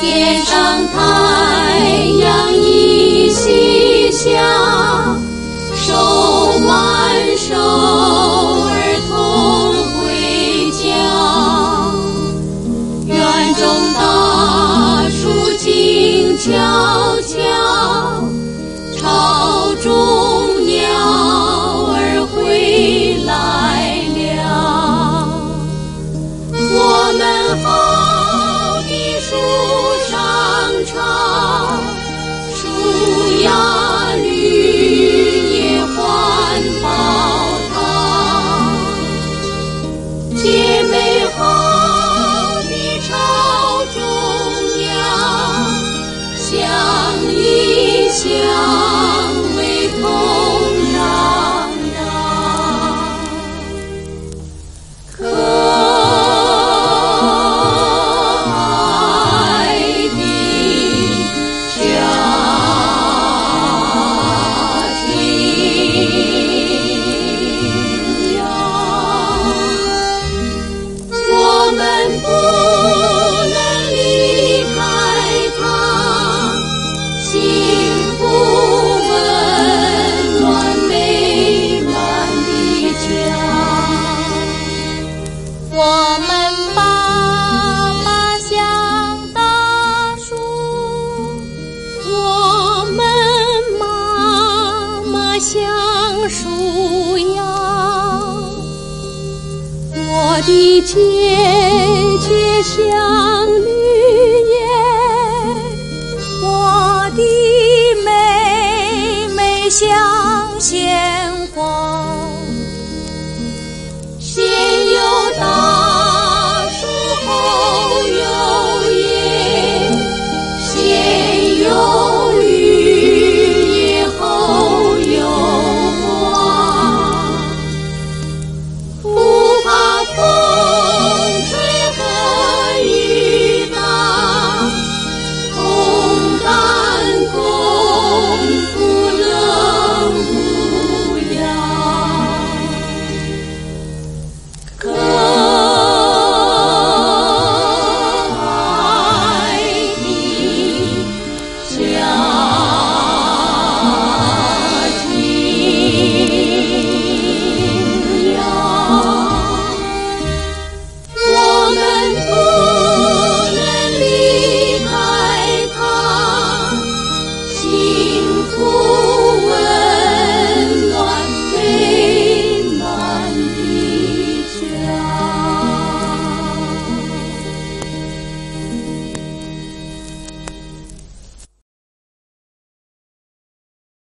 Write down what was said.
天上太阳已西下，手挽手儿童回家。园中大树静悄悄，巢中鸟儿回来了。我们好比树上插，树呀绿叶环抱它。姐妹好比巢中鸟，相依相偎同嚷嚷。可爱的家庭呀，我们不能离开它，幸福温暖美满的家。我们爸爸像大树，我们妈妈像树芽。我的姐姐像绿